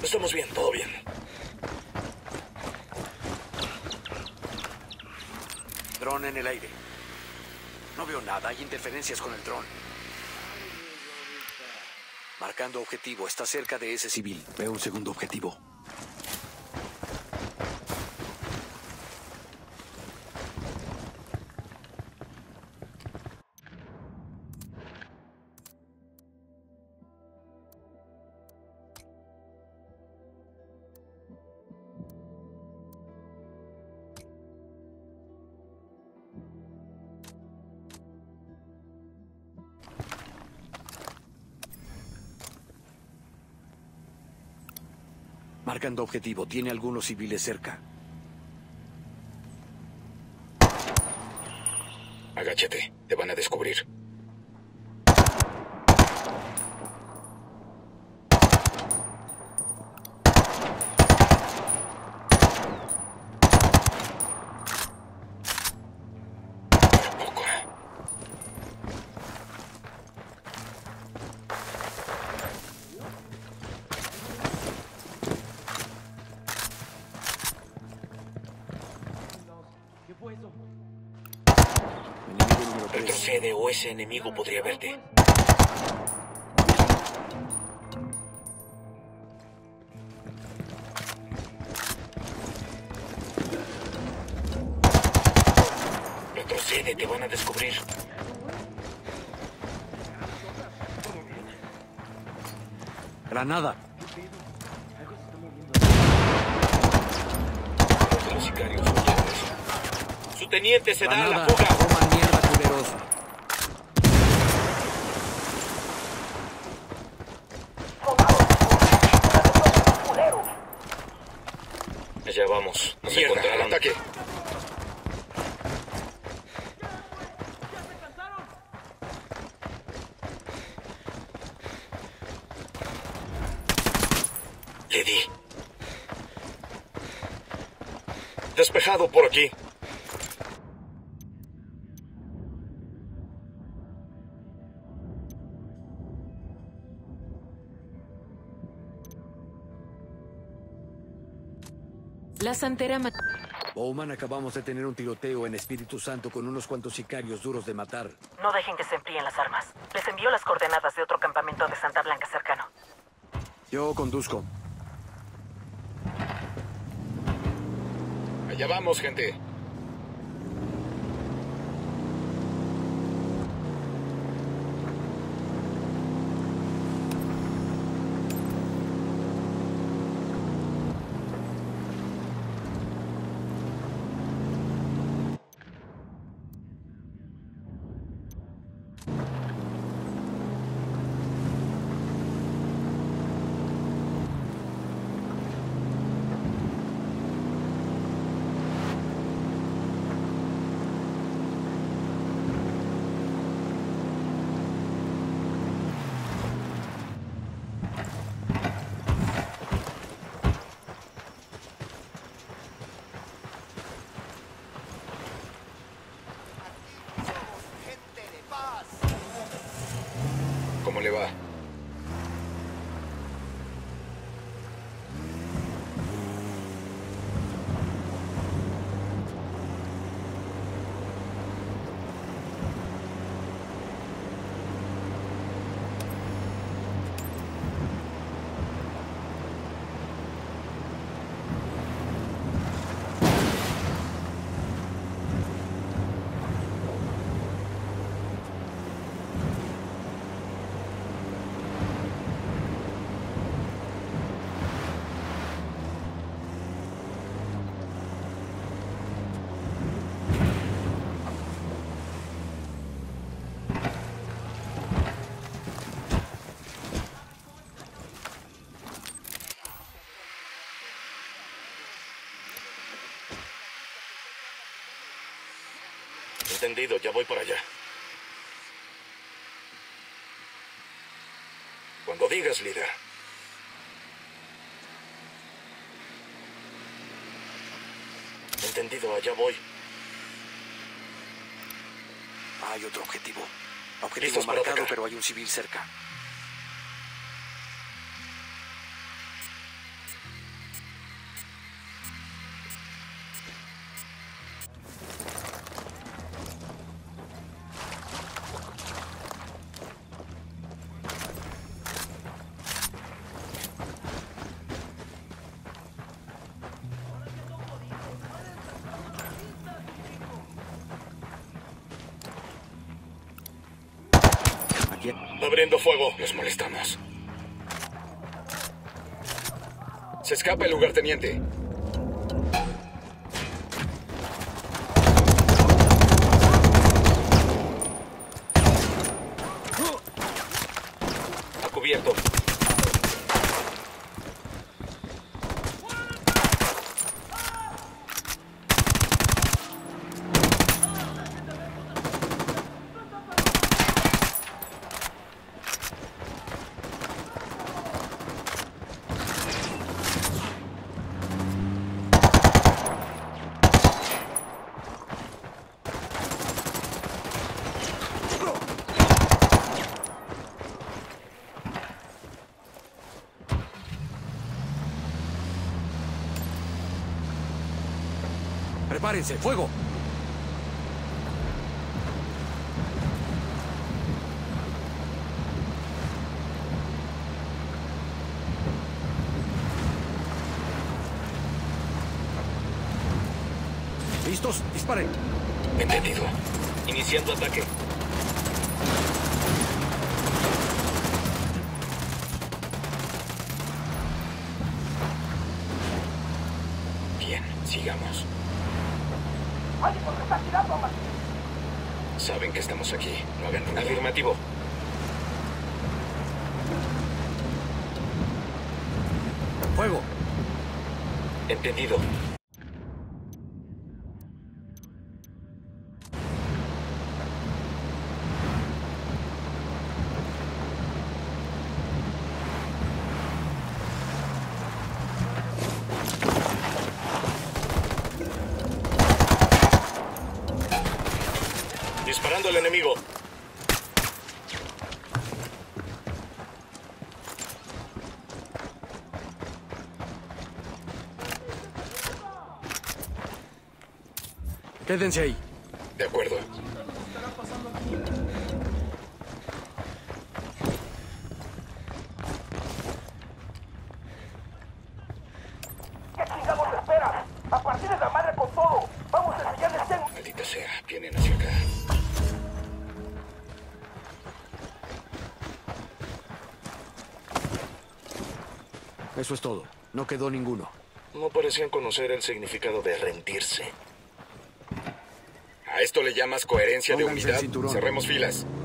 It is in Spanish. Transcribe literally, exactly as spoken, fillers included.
Estamos bien, todo bien. Dron en el aire. No veo nada, hay interferencias con el dron. Marcando objetivo, está cerca de ese civil. Veo un segundo objetivo. Marcando objetivo. Tiene algunos civiles cerca. Agáchate. Te van a descubrir. Retrocede o ese enemigo podría verte. Retrocede, te van a descubrir. Granada. Los de los sicarios son todos. Su teniente se da a la Granada. fuga. Toma mierda, culeros. Allá vamos. Nos Mierda, encontraron. ataque. Le di. Despejado por aquí. La Santera ma- Bowman, acabamos de tener un tiroteo en Espíritu Santo con unos cuantos sicarios duros de matar. No dejen que se enfríen las armas. Les envío las coordenadas de otro campamento de Santa Blanca cercano. Yo conduzco. Allá vamos, gente. ¿Cómo le va? Entendido, ya voy para allá. Cuando digas, líder. Entendido, allá voy. Hay otro objetivo. Objetivo Listos para marcado, atacar. pero hay un civil cerca. Abriendo fuego. Los molestamos. Se escapa el lugarteniente. A cubierto. ¡Prepárense! ¡Fuego! ¿Listos? ¡Disparen! Entendido. Iniciando ataque. Bien, sigamos. Saben que estamos aquí. No hagan ruido. Afirmativo. ¡Fuego! Entendido. Disparando al enemigo. Quédense ahí. De acuerdo. ¿Qué chingados esperas? A partir de la madre con todo. Vamos a enseñarles quién... Maldita sea. Vienen hacia acá. Eso es todo. No quedó ninguno. No parecían conocer el significado de rendirse. ¿A esto le llamas coherencia de Pónganse el unidad? cinturón. Cerremos filas.